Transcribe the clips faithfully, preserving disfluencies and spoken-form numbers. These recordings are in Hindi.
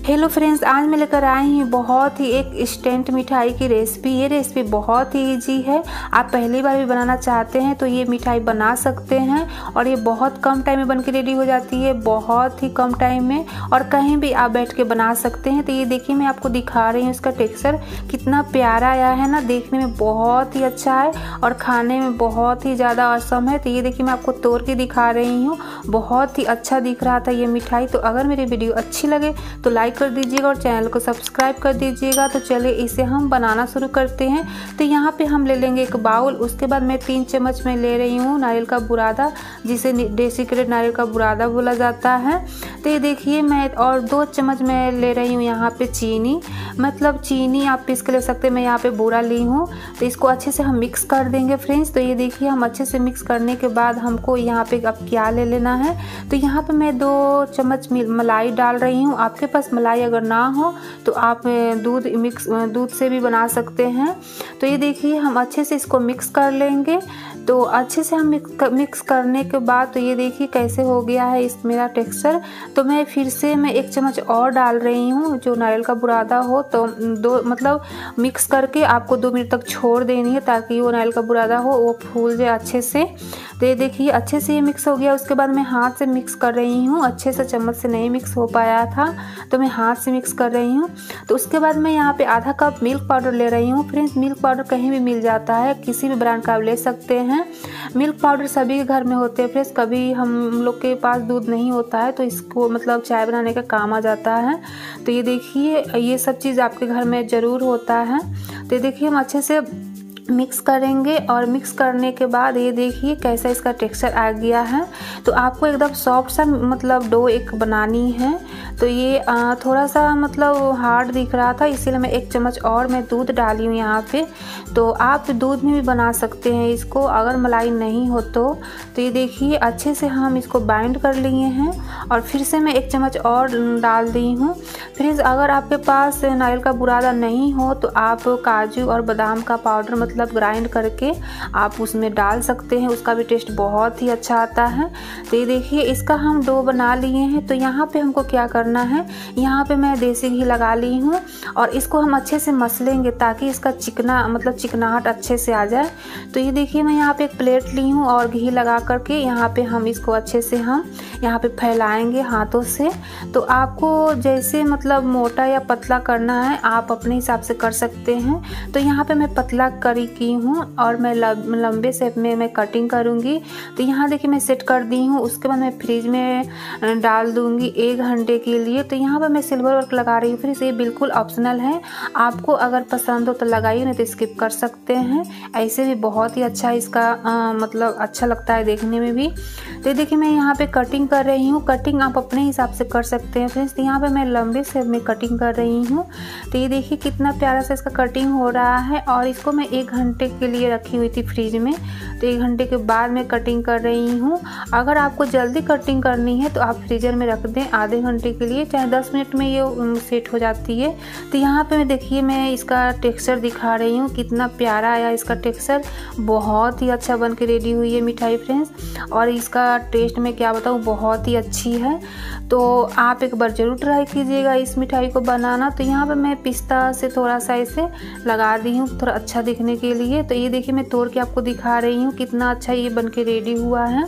हेलो फ्रेंड्स, आज मैं लेकर आई हूँ बहुत ही एक इंस्टेंट मिठाई की रेसिपी। ये रेसिपी बहुत ही इजी है। आप पहली बार भी बनाना चाहते हैं तो ये मिठाई बना सकते हैं और ये बहुत कम टाइम में बनके रेडी हो जाती है, बहुत ही कम टाइम में, और कहीं भी आप बैठ के बना सकते हैं। तो ये देखिए, मैं आपको दिखा रही हूँ इसका टेक्सचर कितना प्यारा आया है ना, देखने में बहुत ही अच्छा है और खाने में बहुत ही ज़्यादा औसम है। तो ये देखिए, मैं आपको तोड़ के दिखा रही हूँ, बहुत ही अच्छा दिख रहा था ये मिठाई। तो अगर मेरी वीडियो अच्छी लगे तो लाइक कर दीजिएगा और चैनल को सब्सक्राइब कर दीजिएगा। तो चलिए इसे हम बनाना शुरू करते हैं। तो यहाँ पे हम ले लेंगे एक बाउल। उसके बाद मैं तीन चम्मच में ले रही हूँ नारियल का बुरादा, जिसे डेसिकेटेड नारियल का बुरादा बोला जाता है। तो ये देखिए, मैं और दो चम्मच में ले रही हूँ यहाँ पे चीनी, मतलब चीनी आप पीस के ले सकते हैं, मैं यहाँ पे बूरा ली हूँ। तो इसको अच्छे से हम मिक्स कर देंगे फ्रेंड्स। तो ये देखिए, हम अच्छे से मिक्स करने के बाद हमको यहाँ पे अब क्या ले लेना है। तो यहाँ पे मैं दो चम्मच मलाई डाल रही हूँ। आपके पास मलाई अगर ना हो तो आप दूध मिक्स दूध से भी बना सकते हैं। तो ये देखिए, हम अच्छे से इसको मिक्स कर लेंगे। तो अच्छे से हम मिक्स करने के बाद तो ये देखिए कैसे हो गया है इस मेरा टेक्सचर। तो मैं फिर से मैं एक चम्मच और डाल रही हूँ जो नारियल का बुरादा हो। तो दो मतलब मिक्स करके आपको दो मिनट तक छोड़ देनी है ताकि वो नारियल का बुरादा हो वो फूल जाए अच्छे से। तो ये देखिए, अच्छे से ये मिक्स हो गया। उसके बाद मैं हाथ से मिक्स कर रही हूँ, अच्छे से चम्मच से नहीं मिक्स हो पाया था तो मैं हाथ से मिक्स कर रही हूँ। तो उसके बाद मैं यहाँ पे आधा कप मिल्क पाउडर ले रही हूँ। फ्रेंड्स, मिल्क पाउडर कहीं भी मिल जाता है, किसी भी ब्रांड का आप ले सकते हैं। मिल्क पाउडर सभी के घर में होते हैं फ्रेंड्स। कभी हम लोग के पास दूध नहीं होता है तो इसको मतलब चाय बनाने का काम आ जाता है। तो ये देखिए, ये सब चीज़ आपके घर में ज़रूर होता है। तो ये देखिए, हम अच्छे से मिक्स करेंगे और मिक्स करने के बाद ये देखिए कैसा इसका टेक्सचर आ गया है। तो आपको एकदम सॉफ्ट सा मतलब डो एक बनानी है। तो ये आ, थोड़ा सा मतलब हार्ड दिख रहा था, इसीलिए मैं एक चम्मच और मैं दूध डाली हूँ यहाँ पे। तो आप दूध में भी बना सकते हैं इसको अगर मलाई नहीं हो तो। तो ये देखिए, अच्छे से हम इसको बाइंड कर लिए हैं और फिर से मैं एक चम्मच और डाल दी हूँ। फिर अगर आपके पास नारियल का बुरादा नहीं हो तो आप काजू और बादाम का पाउडर मतलब ग्राइंड करके आप उसमें डाल सकते हैं, उसका भी टेस्ट बहुत ही अच्छा आता है। तो ये देखिए, इसका हम डो बना लिए हैं। तो यहाँ पे हमको क्या करना है, यहाँ पे मैं देसी घी लगा ली हूँ और इसको हम अच्छे से मसलेंगे ताकि इसका चिकना मतलब चिकनाहट अच्छे से आ जाए। तो ये देखिए, मैं यहाँ पे एक प्लेट ली हूँ और घी लगा करके यहाँ पे हम इसको अच्छे से हम यहाँ पे फैलाएंगे हाथों से। तो आपको जैसे मतलब मोटा या पतला करना है आप अपने हिसाब से कर सकते हैं। तो यहाँ पे मैं पतला करी की हूँ और मैं लंबे शेप में मैं कटिंग करूँगी। तो यहाँ देखिए, मैं सेट कर दी हूँ। उसके बाद मैं फ्रिज में डाल दूँगी एक घंटे के लिए। तो यहाँ पर मैं सिल्वर वर्क लगा रही हूँ। फिर ये बिल्कुल ऑप्शनल है, आपको अगर पसंद हो तो लगाइए, नहीं तो स्किप कर सकते हैं। ऐसे भी बहुत ही अच्छा इसका आ, मतलब अच्छा लगता है देखने में भी। तो देखिए, मैं यहाँ पे कटिंग कर रही हूँ। कटिंग आप अपने हिसाब से कर सकते हैं फ्रेंड्स। तो यहाँ पे मैं लंबे शेप में कटिंग कर रही हूँ। तो ये देखिए कितना प्यारा सा इसका कटिंग हो रहा है और इसको मैं एक घंटे के लिए रखी हुई थी फ्रिज में। तो एक घंटे के बाद मैं कटिंग कर रही हूँ। अगर आपको जल्दी कटिंग करनी है तो आप फ्रीजर में रख दें आधे घंटे के लिए, चाहे दस मिनट में ये सेट हो जाती है। तो यहाँ पे मैं देखिए, मैं इसका टेक्सचर दिखा रही हूँ, कितना प्यारा आया इसका टेक्सचर, बहुत ही अच्छा बन के रेडी हुई है मिठाई फ्रेंड्स। और इसका टेस्ट में क्या बताऊँ, बहुत ही अच्छी है। तो आप एक बार ज़रूर ट्राई कीजिएगा इस मिठाई को बनाना। तो यहाँ पे मैं पिस्ता से थोड़ा सा इसे लगा दी हूँ थोड़ा अच्छा दिखने के लिए। तो ये देखिए, मैं तोड़ के आपको दिखा रही हूँ कितना अच्छा ये बन के रेडी हुआ है।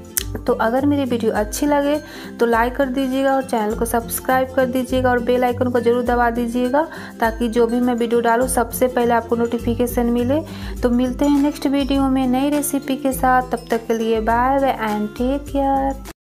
तो अगर मेरी वीडियो अच्छी लगे तो लाइक कर दीजिएगा और चैनल को सब्सक्राइब कर दीजिएगा और बेल आइकन को ज़रूर दबा दीजिएगा ताकि जो भी मैं वीडियो डालूँ सबसे पहले आपको नोटिफिकेशन मिले। तो मिलते हैं नेक्स्ट वीडियो में नई रेसिपी के साथ। तब तक के लिए bye bye and take care.